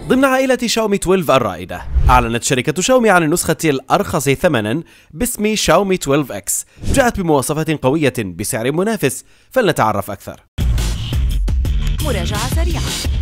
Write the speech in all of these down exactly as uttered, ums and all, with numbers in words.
ضمن عائلة شاومي اثنا عشر الرائدة، أعلنت شركة شاومي عن النسخة الأرخص ثمنا باسم شاومي اثنا عشر إكس، جاءت بمواصفات قوية بسعر منافس، فلنتعرف أكثر. مراجعة سريعة.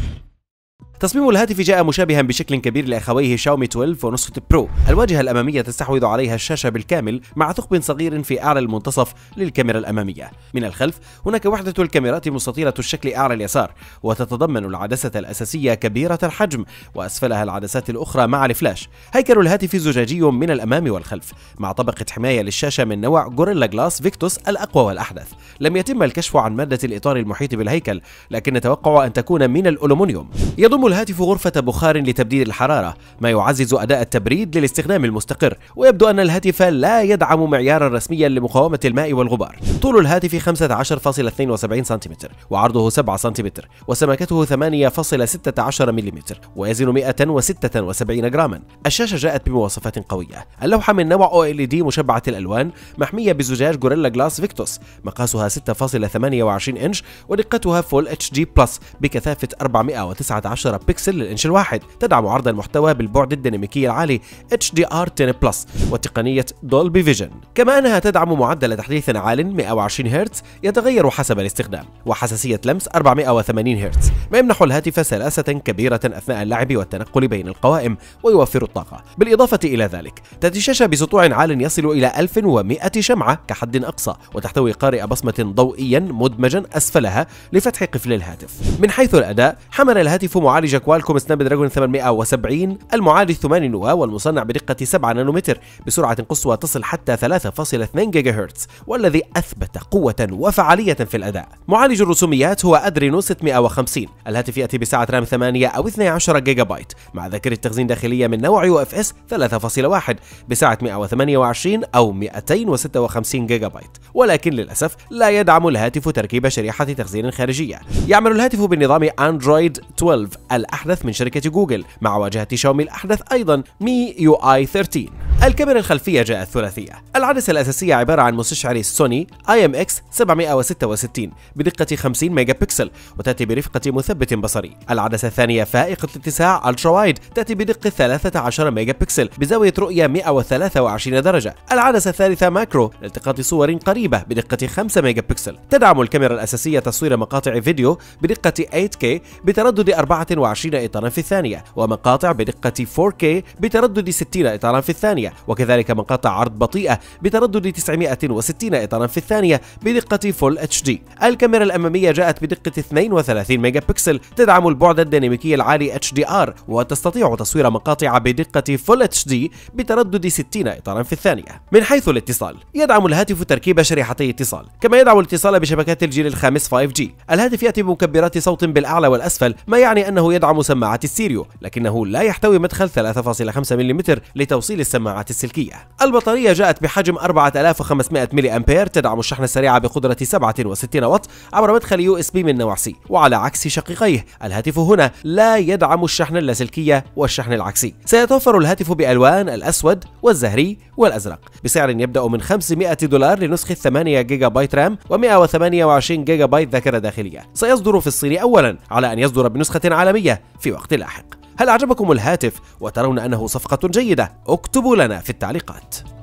تصميم الهاتف جاء مشابها بشكل كبير لأخويه شاومي اثنا عشر ونسخة برو. الواجهة الأمامية تستحوذ عليها الشاشة بالكامل مع ثقب صغير في أعلى المنتصف للكاميرا الأمامية. من الخلف هناك وحدة الكاميرات مستطيلة الشكل أعلى اليسار، وتتضمن العدسة الأساسية كبيرة الحجم وأسفلها العدسات الأخرى مع الفلاش. هيكل الهاتف زجاجي من الأمام والخلف مع طبقة حماية للشاشة من نوع غوريلا جلاس فيكتوس الأقوى والأحدث. لم يتم الكشف عن مادة الإطار المحيط بالهيكل، لكن نتوقع أن تكون من الألومنيوم. يضم الهاتف غرفة بخار لتبديد الحرارة، ما يعزز أداء التبريد للاستخدام المستقر، ويبدو أن الهاتف لا يدعم معيارا رسميا لمقاومة الماء والغبار. طول الهاتف خمسة عشر فاصلة اثنين وسبعين سنتيمتر، وعرضه سبعة سنتيمتر، وسمكته ثمانية فاصلة ستة عشر ملم، ويزن مئة وستة وسبعين جراما. الشاشة جاءت بمواصفات قوية. اللوحة من نوع أو إل إي دي مشبعة الألوان، محمية بزجاج غوريلا جلاس فيكتوس، مقاسها ستة فاصلة ثمانية وعشرين إنش، ودقتها فول اتش دي بلس بكثافة أربعمئة وتسعة عشر بكسل للإنش الواحد. تدعم عرض المحتوى بالبعد الديناميكي العالي اتش دي ار عشرة بلس وتقنية دولبي فيجن، كما أنها تدعم معدل تحديث عال مئة وعشرين هرتز يتغير حسب الاستخدام، وحساسية لمس أربعمئة وثمانين هرتز، ما يمنح الهاتف سلاسة كبيرة أثناء اللعب والتنقل بين القوائم ويوفر الطاقة. بالإضافة إلى ذلك تأتي الشاشة بسطوع عال يصل إلى ألف ومئة شمعة كحد أقصى، وتحتوي قارئ بصمة ضوئيا مدمجا أسفلها لفتح قفل الهاتف. من حيث الأداء، حمل الهاتف معالج كوالكوم سناب دراجون ثمانمئة وسبعين، المعالج ثمانية نواة والمصنع بدقة سبعة نانومتر بسرعة قصوى تصل حتى ثلاثة فاصلة اثنين جيجا هرتز، والذي أثبت قوة وفعالية في الأداء. معالج الرسوميات هو أدرينو ستمئة وخمسين. الهاتف يأتي بسعة رام ثمانية أو اثني عشر جيجا بايت مع ذاكرة تخزين داخلية من نوع يو اف اس ثلاثة فاصلة واحد بسعة مئة وثمانية وعشرين أو مئتين وستة وخمسين جيجا بايت، ولكن للأسف لا يدعم الهاتف تركيب شريحة تخزين خارجية. يعمل الهاتف بنظام أندرويد اثنا عشر الأحدث من شركة جوجل مع واجهة شاومي الأحدث أيضا مي يو آي ثلاثة عشر. الكاميرا الخلفية جاءت ثلاثية. العدسة الأساسية عبارة عن مستشعر سوني آي إم إكس سبعمئة وستة وستين بدقة خمسين ميجا بكسل، وتأتي برفقة مثبت بصري. العدسة الثانية فائقة الاتساع الترا وايد، تأتي بدقة ثلاثة عشر ميجا بكسل بزاوية رؤية مئة وثلاثة وعشرين درجة. العدسة الثالثة ماكرو لالتقاط صور قريبة بدقة خمسة ميجا بكسل. تدعم الكاميرا الأساسية تصوير مقاطع فيديو بدقة ثمانية كي بتردد أربعة وعشرين إطارا في الثانية، ومقاطع بدقة فور كي بتردد ستين إطارا في الثانية، وكذلك مقاطع عرض بطيئة بتردد تسعمئة وستين إطارا في الثانية بدقة فول اتش دي. الكاميرا الأمامية جاءت بدقة اثنين وثلاثين ميجا بكسل، تدعم البعد الديناميكي العالي اتش دي ار، وتستطيع تصوير مقاطع بدقة فول اتش دي بتردد ستين إطارا في الثانية. من حيث الاتصال، يدعم الهاتف تركيب شريحتي اتصال، كما يدعم الاتصال بشبكات الجيل الخامس خمسة جي. الهاتف يأتي بمكبرات صوت بالأعلى والأسفل، ما يعني أنه يدعم سماعات الستيريو، لكنه لا يحتوي مدخل ثلاثة فاصلة خمسة ملم لتوصيل السماعات السلكية. البطارية جاءت بحجم أربعة آلاف وخمسمئة ملي أمبير، تدعم الشحن السريع بقدرة سبعة وستين واط عبر مدخل يو اس بي من نوع سي، وعلى عكس شقيقيه الهاتف هنا لا يدعم الشحن اللاسلكي والشحن العكسي. سيتوفر الهاتف بألوان الأسود والزهري والأزرق بسعر يبدأ من خمسمئة دولار لنسخة ثمانية جيجا بايت رام ومئة وثمانية وعشرين جيجا بايت ذاكرة داخلية. سيصدر في الصين أولا على أن يصدر بنسخة عالمية في وقت لاحق. هل أعجبكم الهاتف وترون أنه صفقة جيدة؟ اكتبوا لنا في التعليقات.